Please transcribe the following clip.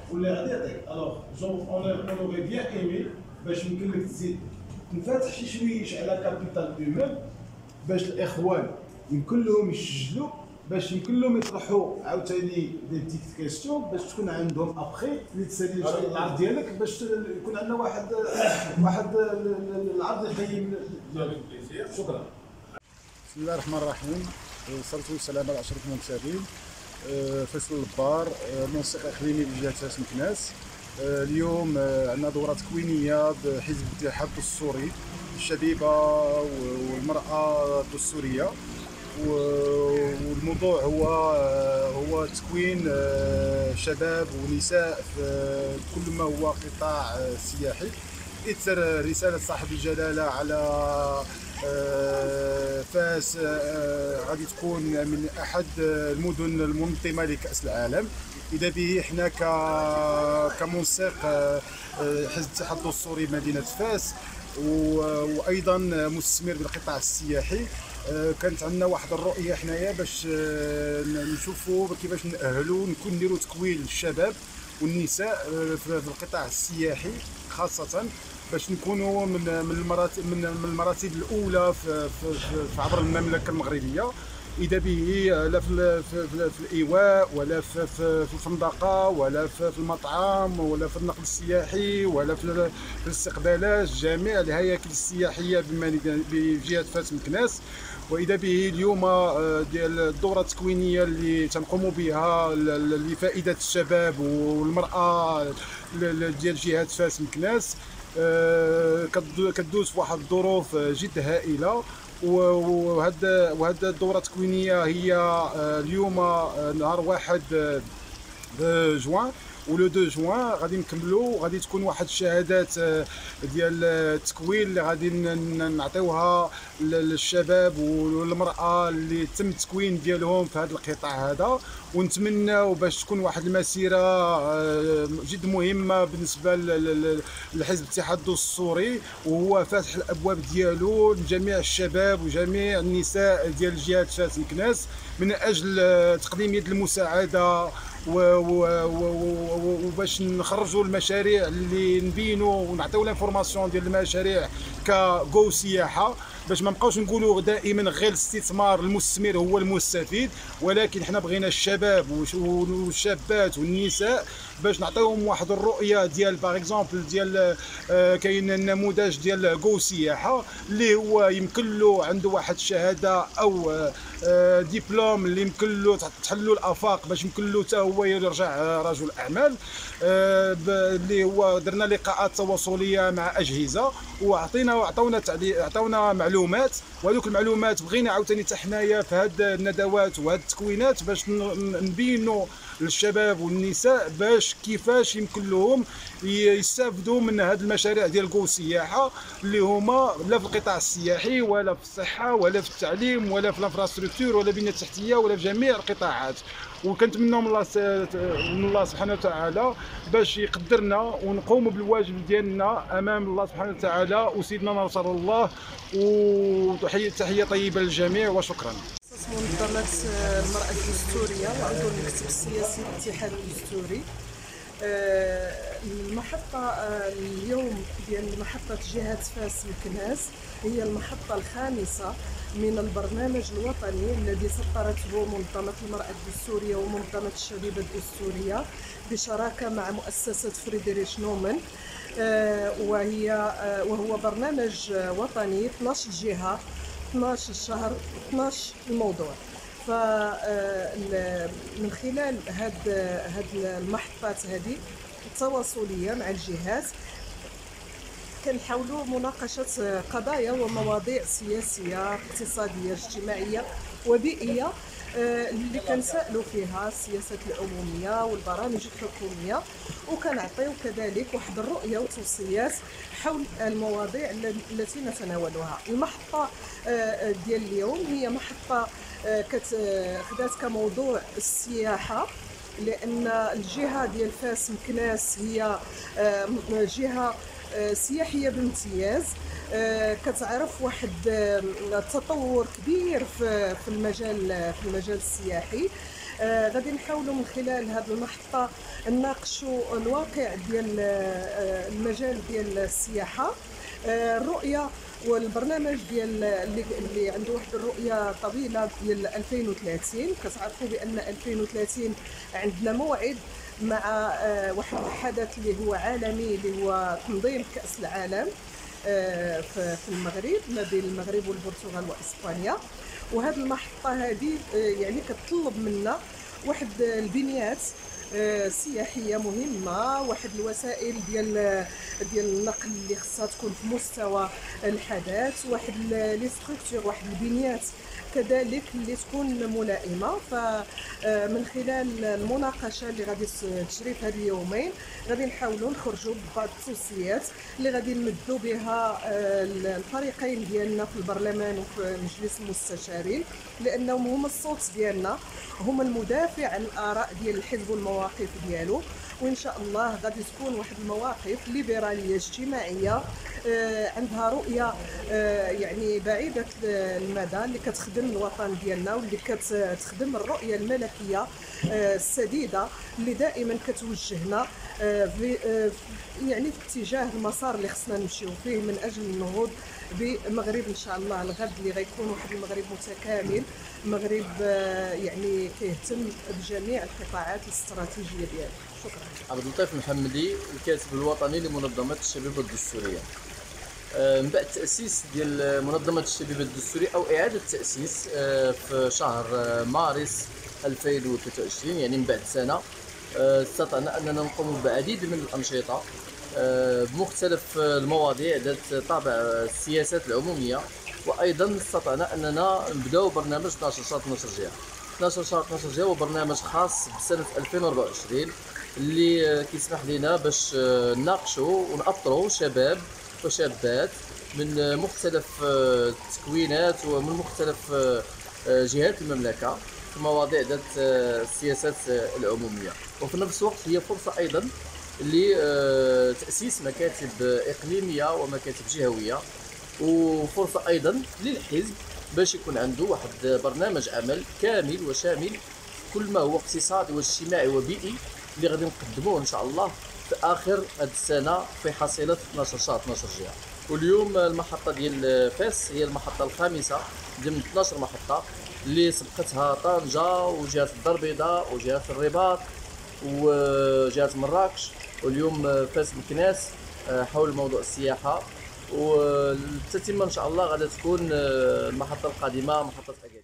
ولا غادي يعطيك. الوغ اون اوغي بيان ايمي باش يمكن لك تزيد تنفتح شي شويش على كابيتال اوميم باش الاخوان يمكن لهم يسجلوا، باش يمكن لهم يطرحوا عاوتاني دي بتيت كيستيون باش تكون عندهم ابخي اللي تسالي العرض ديالك، باش يكون عندنا واحد العرض يقيم ديالك. شكرا. بسم الله الرحمن الرحيم، والصلاة والسلام على أشرف المرسلين. فيصل البار، منسق إقليمي لجهة فاس مكناس. اليوم عندنا دورة تكوينية بحزب الاتحاد الدستوري الشبيبة والمرأة الدستورية، والموضوع هو تكوين شباب ونساء في كل ما هو قطاع سياحي. إثر رسالة صاحب الجلالة على فاس غادي تكون من احد المدن المنظمه لكاس العالم. اذا به احنا كمنسق حزب الاتحاد الدستوري مدينه فاس وايضا مستثمر بالقطاع السياحي، كانت عندنا واحد الرؤيه حنايا باش نشوفوا كيفاش نأهلوا نديروا تكوين الشباب والنساء في القطاع السياحي خاصه، باش نكونوا من المراتب الاولى في عبر المملكه المغربيه. اذا به لا في الايواء ولا في الفندقه ولا في المطعم ولا في النقل السياحي ولا في الاستقبالات، جميع الهياكل السياحيه بجهه فاس مكناس. واذا به اليوم ديال الدوره التكوينيه اللي تنقوموا بها لفائده الشباب والمراه ديال جهه فاس مكناس، كدوز في واحد الظروف جد هائله. وهاد الدوره التكوينيه هي اليوم نهار 1 جوان، ولو 2 جوان غادي نكملوا، غادي تكون واحد الشهادات ديال التكوين اللي غادي نعطيوها للشباب والمراه اللي تم التكوين ديالهم في هذا القطاع هذا. ونتمناو باش تكون واحد المسيره جد مهمه بالنسبه لحزب الاتحاد الدستوري، وهو فاتح الابواب ديالو لجميع الشباب وجميع النساء ديال جهه فاس مكناس من اجل تقديم يد المساعده وباش نخرجوا المشاريع اللي نبينوا ونعطيو لانفورماسيون ديال المشاريع كجو سياحه، باش ما نبقاوش نقولوا دائما غير الاستثمار المستثمر هو المستفيد، ولكن حنا بغينا الشباب والشابات والنساء باش نعطيوهم واحد الرؤيه ديال باغ اكزومبل ديال كاين النموذج ديال جو سياحه اللي هو يمكن له عنده واحد الشهاده او دبلوم اللي يمكن له تحلوا الافاق باش يمكن له حتى هو يرجع رجل اعمال. اللي هو درنا لقاءات تواصليه مع اجهزه عطاونا معلومات، وهذوك المعلومات بغينا عاوتاني حتى حنايا في هاد الندوات وهاد التكوينات باش نبينوا للشباب والنساء باش كيفاش يمكن لهم يستافدوا من هاد المشاريع ديال جو سياحه اللي هما لا في القطاع السياحي ولا في الصحه ولا في التعليم ولا في الانفراستركتور ولا البنيه التحتيه ولا في جميع القطاعات. وكنتمنوا من الله سبحانه وتعالى باش يقدرنا ونقوموا بالواجب ديالنا امام الله سبحانه وتعالى وسيدنا نصر الله. وتحيه طيبه للجميع وشكرا. منظمة المرأة الدستورية وعضو المكتب السياسي للاتحاد الدستوري. المحطة اليوم ديال محطة جهة فاس مكناس هي المحطة الخامسة من البرنامج الوطني الذي سطرته منظمة المرأة الدستورية ومنظمة الشبيبة الدستورية بشراكة مع مؤسسة فريدريش نومان، وهو برنامج وطني 12 جهة 12 شهر 12 الموضوع. فمن خلال هاد المحطات هذه التواصليه مع الجهات كنحاولوا مناقشه قضايا ومواضيع سياسيه اقتصاديه اجتماعيه وبيئيه اللي كنسالوا فيها السياسات العموميه والبرامج الحكوميه، وكنعطيو كذلك واحد الرؤيه وتوصيات حول المواضيع التي نتناولها. المحطه ديال اليوم هي محطه خدات كموضوع السياحه، لان الجهه ديال فاس مكناس هي جهه سياحيه بامتياز، كتعرف واحد التطور كبير في المجال السياحي. غادي نحاولوا من خلال هذه المحطه نناقشوا الواقع ديال المجال ديال السياحه، الرؤيه والبرنامج ديال اللي عنده واحد الرؤيه طويله ديال 2030. كتعرفوا بان 2030 عندنا موعد مع واحد الحدث اللي هو عالمي، اللي هو تنظيم كأس العالم في المغرب ما بين المغرب والبرتغال واسبانيا. وهذه المحطه هذه يعني كتطلب منا واحد البنيات سياحيه مهمه، واحد الوسائل ديال النقل اللي خصها تكون في مستوى الحداث، واحد لي ستركتور، واحد البنيات كذلك اللي تكون ملائمه. فمن خلال المناقشه اللي غادي تجري في هذه اليومين غادي نحاولوا نخرجوا ببعض التوصيات اللي غادي نمدوا بها الفريقين ديالنا في البرلمان وفي مجلس المستشارين، لانهم هما الصوت ديالنا، هما المدافع عن الاراء ديال الحزب والمواقف ديالو. وان شاء الله غادي تكون واحد المواقف ليبراليه اجتماعيه عندها رؤيه يعني بعيده المدى، اللي كتخدم الوطن ديالنا واللي كتخدم الرؤيه الملكيه السديده اللي دائما كتوجهنا يعني في اتجاه المسار اللي خصنا نمشيو فيه من اجل النهوض بمغرب ان شاء الله الغد اللي غيكون واحد المغرب متكامل، مغرب يعني كيهتم بجميع القطاعات الاستراتيجيه ديالو. شكرا. عبد اللطيف محمدي، الكاتب الوطني لمنظمه الشبيبه الدستوريه. من بعد تاسيس ديال منظمه الشبيبه الدستوريه او اعاده التاسيس في شهر مارس 2023، يعني من بعد سنه، استطعنا اننا نقوم بعديد من الانشطه بمختلف المواضيع ذات طابع السياسات العموميه، وايضا استطعنا اننا نبداو برنامج 12 شهر 12 جهه. 12 شهر 12 جهه هو برنامج خاص بسنه 2024 اللي كيسمح لنا باش نناقشوا ونأطروا شباب وشابات من مختلف التكوينات ومن مختلف جهات المملكه في مواضيع ذات السياسات العموميه. وفي نفس الوقت هي فرصه ايضا لتاسيس مكاتب اقليميه ومكاتب جهويه، وفرصه ايضا للحزب باش يكون عنده واحد برنامج عمل كامل وشامل كل ما هو اقتصادي واجتماعي وبيئي اللي غادي نقدموه ان شاء الله في اخر هذه السنه في حصيله 12 شهر 12 جهه. واليوم المحطه ديال فاس هي المحطه الخامسه ضمن 12 محطه اللي سبقتها طنجه وجهه الدار البيضاء وجهه الرباط وجهه مراكش، واليوم فاس مكناس حول موضوع السياحه. والتتمه ان شاء الله غادي تكون المحطه القادمه محطه